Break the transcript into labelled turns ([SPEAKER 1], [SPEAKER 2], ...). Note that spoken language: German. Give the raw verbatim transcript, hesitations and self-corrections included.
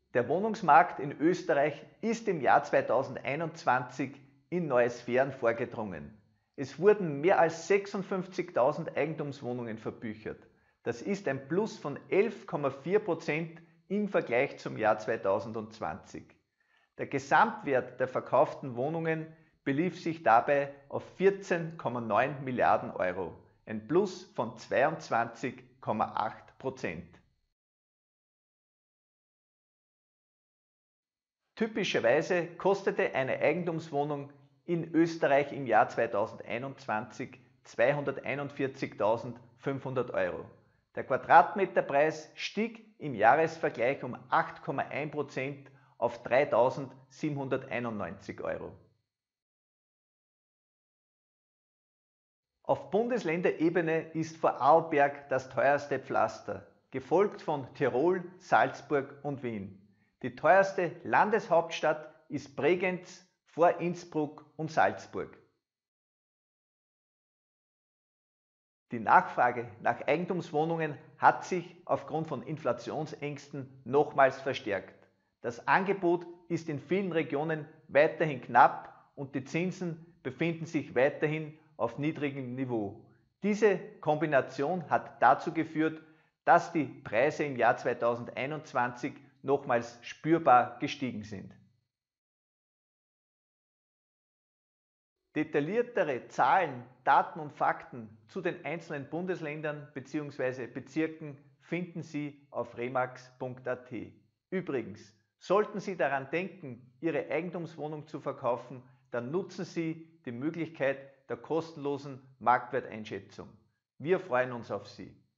[SPEAKER 1] Der Wohnungsmarkt in Österreich ist im Jahr zweitausendeinundzwanzig in neue Sphären vorgedrungen. Es wurden mehr als sechsundfünfzigtausend Eigentumswohnungen verbüchert. Das ist ein Plus von elf Komma vier Prozent im Vergleich zum Jahr zweitausendzwanzig. Der Gesamtwert der verkauften Wohnungen belief sich dabei auf vierzehn Komma neun Milliarden Euro, ein Plus von zweiundzwanzig Komma acht Prozent. Typischerweise kostete eine Eigentumswohnung in Österreich im Jahr zweitausendeinundzwanzig zweihunderteinundvierzigtausendfünfhundert Euro. Der Quadratmeterpreis stieg im Jahresvergleich um acht Komma eins Prozent auf dreitausendsiebenhunderteinundneunzig Euro. Auf Bundesländerebene ist Vorarlberg das teuerste Pflaster, gefolgt von Tirol, Salzburg und Wien. Die teuerste Landeshauptstadt ist Bregenz vor Innsbruck und Salzburg. Die Nachfrage nach Eigentumswohnungen hat sich aufgrund von Inflationsängsten nochmals verstärkt. Das Angebot ist in vielen Regionen weiterhin knapp und die Zinsen befinden sich weiterhin auf niedrigem Niveau. Diese Kombination hat dazu geführt, dass die Preise im Jahr zweitausendeinundzwanzig nochmals spürbar gestiegen sind. Detailliertere Zahlen, Daten und Fakten zu den einzelnen Bundesländern bzw. Bezirken finden Sie auf remax punkt at. Übrigens, sollten Sie daran denken, Ihre Eigentumswohnung zu verkaufen, dann nutzen Sie die Möglichkeit der kostenlosen Marktwerteinschätzung. Wir freuen uns auf Sie.